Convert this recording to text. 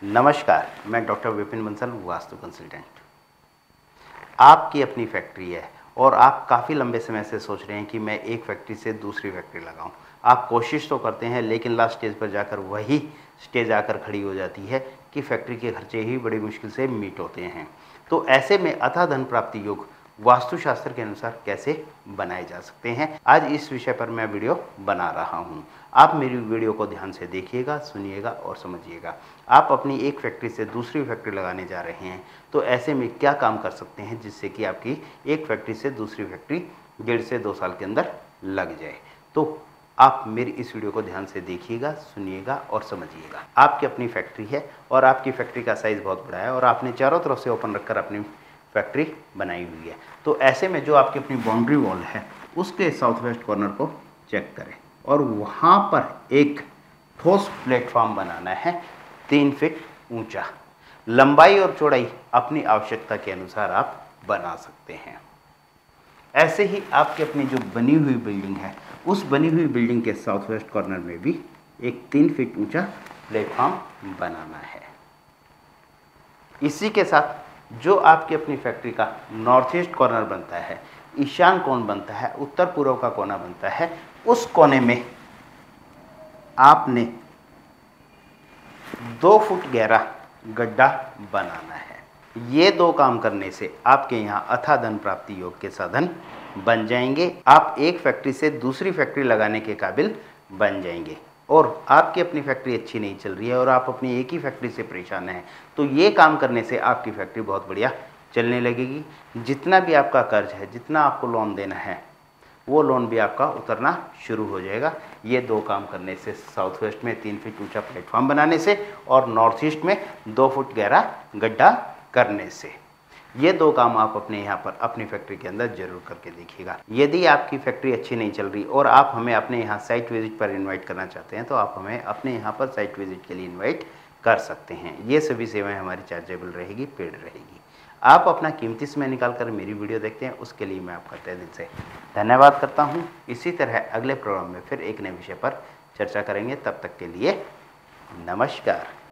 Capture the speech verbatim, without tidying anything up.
नमस्कार, मैं doctor Vipin Bansal, vastu consultant. आपकी अपनी फैक्ट्री है और आप काफ़ी लंबे समय से सोच रहे हैं कि मैं एक फैक्ट्री से दूसरी फैक्ट्री लगाऊं। आप कोशिश तो करते हैं, लेकिन लास्ट स्टेज पर जाकर वही स्टेज आकर खड़ी हो जाती है कि फैक्ट्री के खर्चे ही बड़ी मुश्किल से मीट होते हैं। तो ऐसे में अथाह धन प्राप्ति योग वास्तुशास्त्र के अनुसार कैसे बनाए जा सकते हैं, आज इस विषय पर मैं वीडियो बना रहा हूं। आप मेरी वीडियो को ध्यान से देखिएगा, सुनिएगा और समझिएगा। आप अपनी एक फैक्ट्री से दूसरी फैक्ट्री लगाने जा रहे हैं, तो ऐसे में क्या काम कर सकते हैं जिससे कि आपकी एक फैक्ट्री से दूसरी फैक्ट्री डेढ़ से दो साल के अंदर लग जाए। तो आप मेरी इस वीडियो को ध्यान से देखिएगा, सुनिएगा और समझिएगा। आपकी अपनी फैक्ट्री है और आपकी फैक्ट्री का साइज़ बहुत बड़ा है और आपने चारों तरफ से ओपन रखकर अपनी फैक्ट्री बनाई हुई है। तो ऐसे में जो आपकी अपनी बाउंड्री वॉल है, उसके साउथ वेस्ट कॉर्नर को चेक करें और वहाँ पर एक ठोस प्लेटफॉर्म बनाना है तीन फीट ऊंचा। लंबाई और चौड़ाई अपनी आवश्यकता के अनुसार आप बना सकते हैं। ऐसे ही आपकी अपनी जो बनी हुई बिल्डिंग है, उस बनी हुई बिल्डिंग के साउथ वेस्ट कॉर्नर में भी एक तीन फीट ऊंचा प्लेटफॉर्म बनाना है। इसी के साथ जो आपकी अपनी फैक्ट्री का नॉर्थ ईस्ट कॉर्नर बनता है, ईशान कोण बनता है, उत्तर पूर्व का कोना बनता है, उस कोने में आपने दो फुट गहरा गड्ढा बनाना है। ये दो काम करने से आपके यहाँ अथाह धन प्राप्ति योग के साधन बन जाएंगे। आप एक फैक्ट्री से दूसरी फैक्ट्री लगाने के काबिल बन जाएंगे। और आपकी अपनी फैक्ट्री अच्छी नहीं चल रही है और आप अपनी एक ही फैक्ट्री से परेशान हैं, तो ये काम करने से आपकी फैक्ट्री बहुत बढ़िया चलने लगेगी। जितना भी आपका कर्ज है, जितना आपको लोन देना है, वो लोन भी आपका उतरना शुरू हो जाएगा। ये दो काम करने से, साउथ वेस्ट में तीन फीट ऊंचा प्लेटफॉर्म बनाने से और नॉर्थ ईस्ट में दो फुट गहरा गड्ढा करने से, ये दो काम आप अपने यहाँ पर अपनी फैक्ट्री के अंदर जरूर करके देखिएगा। यदि आपकी फैक्ट्री अच्छी नहीं चल रही और आप हमें अपने यहाँ साइट विजिट पर इनवाइट करना चाहते हैं, तो आप हमें अपने यहाँ पर साइट विजिट के लिए इनवाइट कर सकते हैं। ये सभी सेवाएं हमारी चार्जेबल रहेगी, पेड रहेगी। आप अपना कीमती समय निकाल कर मेरी वीडियो देखते हैं, उसके लिए मैं आपका तहे दिल से धन्यवाद करता हूँ। इसी तरह अगले प्रोग्राम में फिर एक नए विषय पर चर्चा करेंगे। तब तक के लिए नमस्कार।